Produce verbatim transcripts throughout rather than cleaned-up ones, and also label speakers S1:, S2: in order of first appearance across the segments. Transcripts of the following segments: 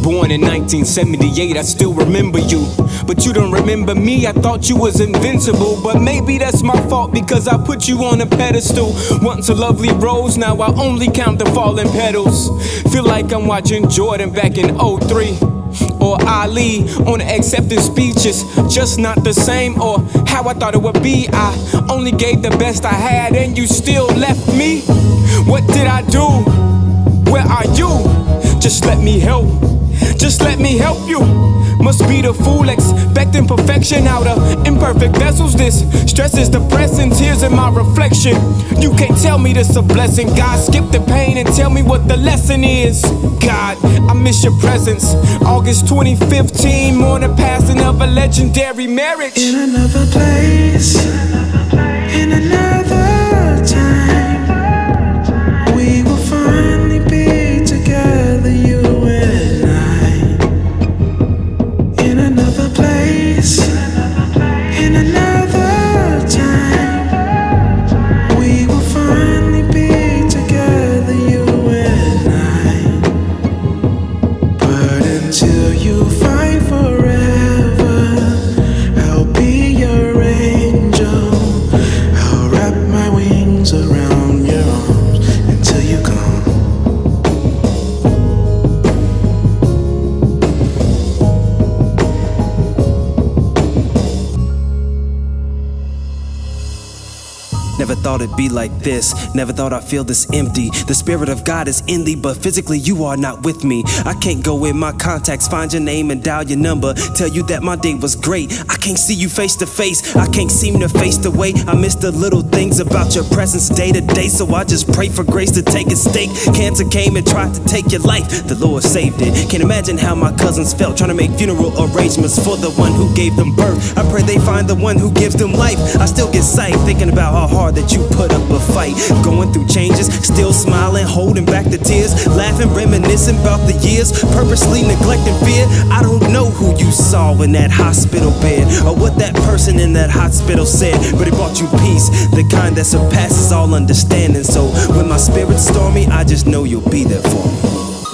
S1: born in nineteen seventy-eight, I still remember you. But you don't remember me, I thought you was invincible. But maybe that's my fault because I put you on a pedestal. Once a lovely rose, now I only count the fallen petals. Feel like I'm watching Jordan back in oh three. Or Ali on acceptance speeches, just not the same or how I thought it would be. I only gave the best I had and you still left me. What did I do? Where are you? Just let me help. Just let me help you. Must be the fool expecting perfection out of imperfect vessels. This stress is depressing, tears in my reflection. You can't tell me this a blessing. God, skip the pain and tell me what the lesson is. God, I miss your presence. August twenty fifteen, mourning passing of a legendary marriage.
S2: In another place, in another time, we will finally be together, you and I. In another place, in another time, we will finally be together, you and I. But until you find forever, I'll be your angel. I'll wrap my wings around your arms until you come.
S3: Never thought it'd be like this. Never thought I'd feel this empty. The spirit of God is in thee, but physically you are not with me. I can't go in my contacts, find your name and dial your number, tell you that my day was great. I can't see you face to face. I can't seem to face the way I miss the little things about your presence day to day. So I just pray for grace to take a stake. Cancer came and tried to take your life. The Lord saved it. Can't imagine how my cousins felt trying to make funeral arrangements for the one who gave them birth. I pray they find the one who gives them life. I still get sight thinking about how hard that you put up a fight, going through changes, still smiling, holding back the tears, laughing, reminiscing about the years, purposely neglecting fear. I don't know who you saw in that hospital bed or what that person in that hospital said, but it brought you peace, the kind that surpasses all understanding. So when my spirit's stormy, I just know you'll be there for me.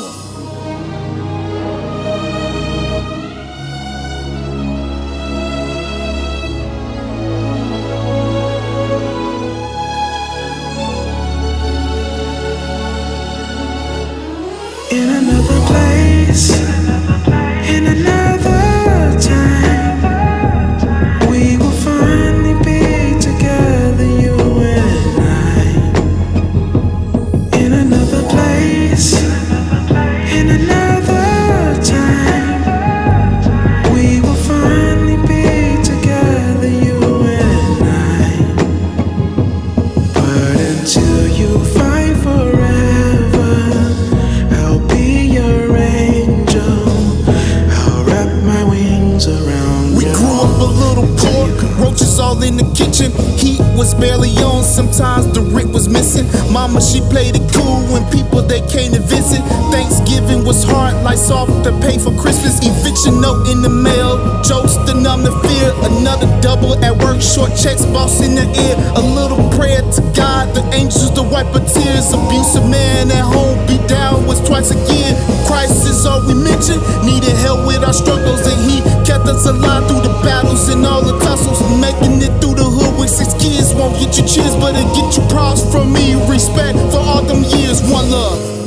S2: In another place, in another time, we will finally be together, you and I. In another place, in another time, we will finally be together, you and I. But until you find forever, I'll be your angel. I'll wrap my wings around.
S4: We grew up a little poor, roaches all in the kitchen. Heat was barely on, sometimes the Rick was missing. Mama, she played it cool when people they came to visit. Thanksgiving was hard, lights off to pay for Christmas. Eviction note in the mail, jokes to numb the fear. Another double at work, short checks, boss in the ear. A little prayer to God, the angels to wipe her tears. Abusive man at home, beat down was twice again. Christ is all we mention, needed help with our struggles, and he kept us alive through the battles and all the tussles. Making it through the hood with six kids won't get you cheers, but it get you props from me. Respect for all them years, one love.